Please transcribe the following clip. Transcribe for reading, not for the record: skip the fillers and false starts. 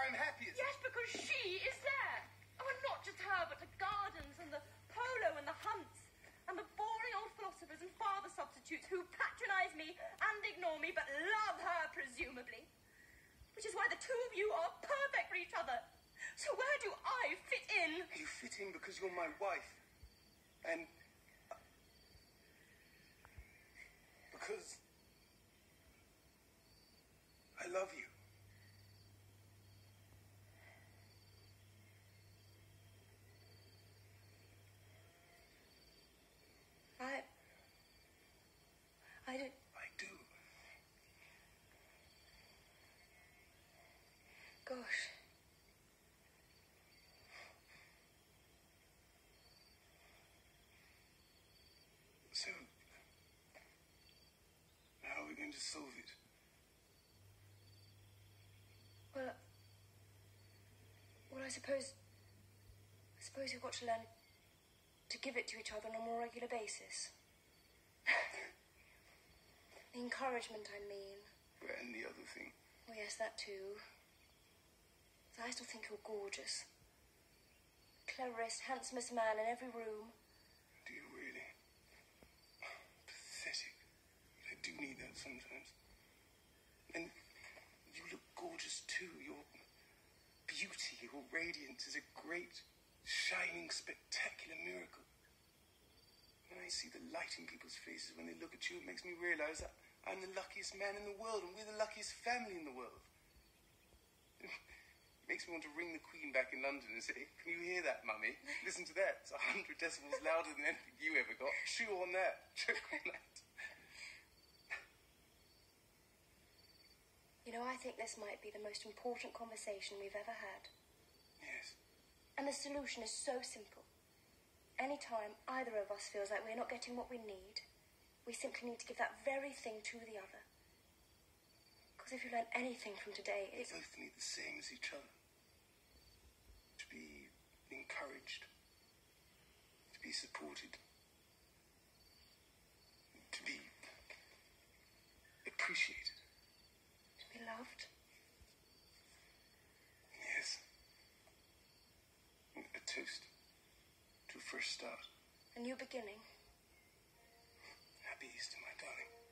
why I'm happiest. Yes, because she is there. Oh, and not just her, but the gardens and the polo and the hunts and the boring old philosophers and father substitutes who patronise me and ignore me, but love her, presumably. Which is why the two of you are perfect for each other. So where do I fit in? You fit in because you're my wife. And... because... I love you. I do. I do. Gosh. So, how are we going to solve it? Well, I suppose we've got to learn to give it to each other on a more regular basis. The encouragement, I mean. And the other thing. Oh, yes, that too. So I still think you're gorgeous. Cleverest, handsomest man in every room. Do you really? Pathetic. I do need that sometimes. And you look gorgeous too. Your beauty, your radiance is a great, shining, spectacular miracle. When I see the light in people's faces when they look at you, it makes me realise that I'm the luckiest man in the world and we're the luckiest family in the world. It makes me want to ring the Queen back in London and say, can you hear that, Mummy? Listen to that. It's 100 decibels louder than anything you ever got. Chew on that. Choke on that. You know, I think this might be the most important conversation we've ever had. Yes. And the solution is so simple. Anytime either of us feels like we're not getting what we need, we simply need to give that very thing to the other. Because if you learn anything from today, We both need the same as each other. To be encouraged. To be supported. To be appreciated. To be loved. Yes. A toast to a fresh start. A new beginning. Happy Easter, my darling.